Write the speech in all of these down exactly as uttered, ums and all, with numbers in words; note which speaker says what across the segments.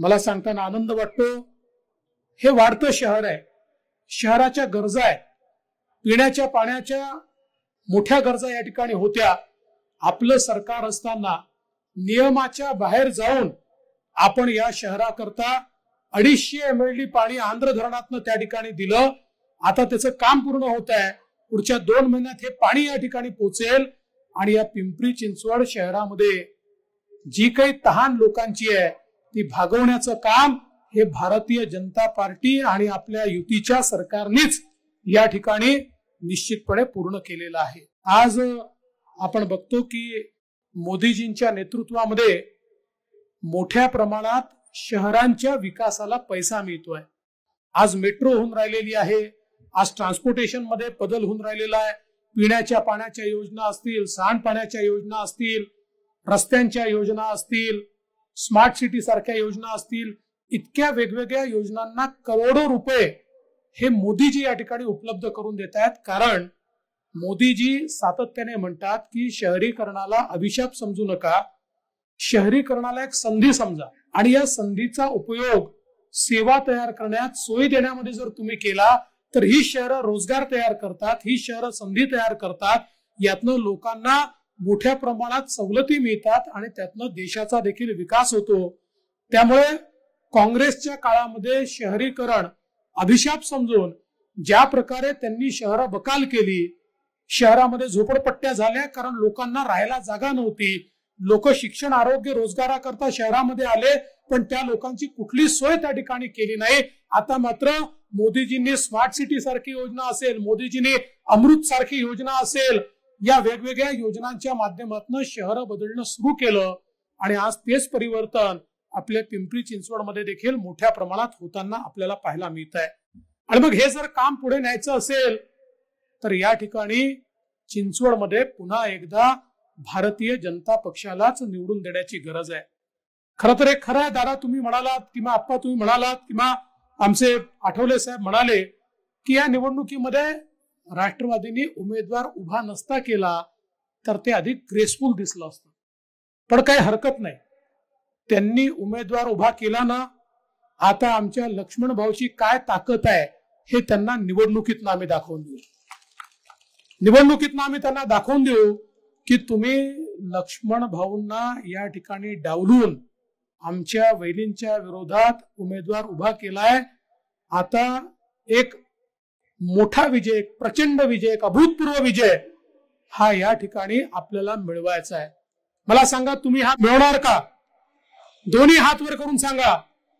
Speaker 1: मला सांगताना आनंद वाटतो। हे वाढतं शहर आहे, शहराच्या गरजा आहेत, पिण्याच्या पाण्याच्या मोठ्या गरजा या ठिकाणी होत्या। आपलं सरकार असताना नियमाच्या बाहेर जाऊन आपण या शहराकरता अडीचशे एम एल डी पाणी आंध्र धरणातनं त्या ठिकाणी दिलं। आता त्याचं काम पूर्ण होत आहे, पुढच्या दोन महिन्यात हे पाणी या ठिकाणी पोहोचेल आणि या पिंपरी चिंचवड शहरामध्ये जी काही तहान लोकांची आहे ती भागवण्याचं काम हे भारतीय जनता पार्टी आणि आपल्या युतीच्या सरकारनेच या ठिकाणी निश्चितपणे पूर्ण केलेलं आहे। आज आपण बघतो की मोदीजींच्या नेतृत्वामध्ये मोठ्या प्रमाणात शहरांच्या विकासाला पैसा मिळतोय। आज मेट्रो होऊन राहिलेली आहे, आज ट्रान्सपोर्टेशन मध्ये बदल होऊन राहिलेला आहे, पिण्याच्या पाण्याच्या योजना असतील, सांडपाण्याच्या योजना असतील, रस्त्यांच्या योजना असतील, स्मार्ट सिटी सारख्या योजना असतील, इतक्या वेगवेगळ्या योजनांना करोडो रुपये हे मोदीजी या ठिकाणी उपलब्ध करून देत आहेत। कारण मोदीजी सातत्याने म्हणतात की शहरीकरणाला अभिशाप समजू नका, शहरीकरणाला एक संधी समजा आणि या संधीचा उपयोग सेवा तयार करण्यात, सोयी देण्यामध्ये जर तुम्ही केला तर ही शहरं रोजगार तयार करतात, ही शहरं संधी तयार करतात, यातनं लोकांना मोठ्या प्रमाणात सवलती मिळतात आणि त्यातनं देशाचा देखील विकास होतो। त्यामुळे काँग्रेसच्या काळामध्ये शहरीकरण अभिशाप समजून ज्या प्रकारे त्यांनी शहरं बकाल केली, शहरामध्ये झोपडपट्ट्या झाल्या कारण लोकांना राहायला जागा नव्हती, लोक शिक्षण, आरोग्य, रोजगाराकरता शहरामध्ये आले पण त्या लोकांची कुठली सोय त्या ठिकाणी केली नाही। आता मात्र मोदीजींनी स्मार्ट सिटी सारखी योजना असेल, मोदीजींनी अमृत सारखी योजना असेल, या वेगवेगळ्या योजनांच्या माध्यमातून शहर बदलणं सुरू केलं आणि आज तेच परिवर्तन आपल्या पिंपरी चिंचवड मध्ये देखील मोठ्या प्रमाणात होताना आपल्याला पाहायला मिळत आहे। आणि मग हे जर काम पुढे न्यायचं असेल तर या ठिकाणी चिंचवड मध्ये पुन्हा एकदा भारतीय जनता पक्षालाच निवडून देण्याची गरज आहे। खरं तर एक खरं आहे दादा, तुम्ही म्हणालात किंवा आप्पा तुम्ही म्हणालात किंवा आमचे आठवले साहेब म्हणाले की या निवडणुकीमध्ये राष्ट्रवादीने उमेदवार उभा नसता केला तर ते अधिक ग्रेसफुल दिसलं असतं, पण काही हरकत नाही, त्यांनी उमेदवार उभा केला ना। आता आमच्या लक्ष्मण भाऊची काय ताकद आहे हे त्यांना निवडणुकीत आम्ही दाखवून देऊ, निवडणुकीत आम्ही त्यांना दाखवून देऊ की तुम्ही लक्ष्मण भाऊंना या ठिकाणी डावलून आमच्या वैलींच्या विरोधात उमेदवार उभा केलाय। आता एक मोठा विजय, एक प्रचंड विजय, एक अभूतपूर्व विजय हा या ठिकाणी आपल्याला मिळवायचा आहे। मला सांगा, तुम्ही हा मिळवणार का? दोन्ही हात वर करून सांगा,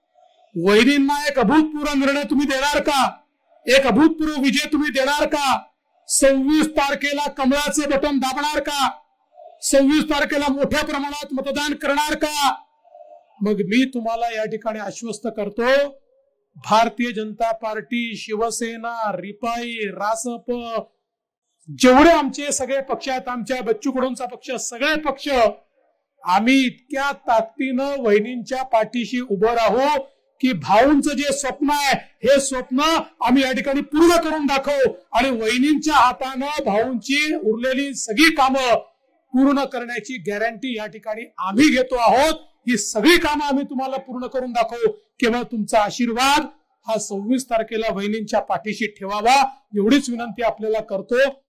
Speaker 1: वैरींना एक अभूतपूर्व निर्णय तुम्ही देणार का? एक अभूतपूर्व विजय तुम्ही देणार का? सव्वीस तारखेला कमळाचे बटन दाबणार का? सव्वीस तारखेला मोठ्या प्रमाणात मतदान करणार का? मग मी तुम्हाला या ठिकाणी आश्वस्त करतो, भारतीय जनता पार्टी, शिवसेना, रिपाई, रासप, जेवढे आमचे सगळे पक्ष आहेत, आमच्या बच्चू कडूंचा पक्ष, सगळे पक्ष आम्ही इतक्या ताकदीनं वहिनींच्या पाठीशी उभं राहू की भाऊंचं जे स्वप्न आहे हे स्वप्न आम्ही या ठिकाणी पूर्ण करून दाखवू आणि वहिनींच्या हातानं भाऊंची उरलेली सगळी कामं पूर्ण करण्याची गॅरंटी या ठिकाणी आम्ही घेतो आहोत। ही सगळी कामं आम्ही तुम्हाला पूर्ण करून दाखवू, केवळ तुमचा आशीर्वाद हा सव्वीस तारखेला वहिनींच्या पाठीशी ठेवावा एवढीच विनंती आपल्याला करतो।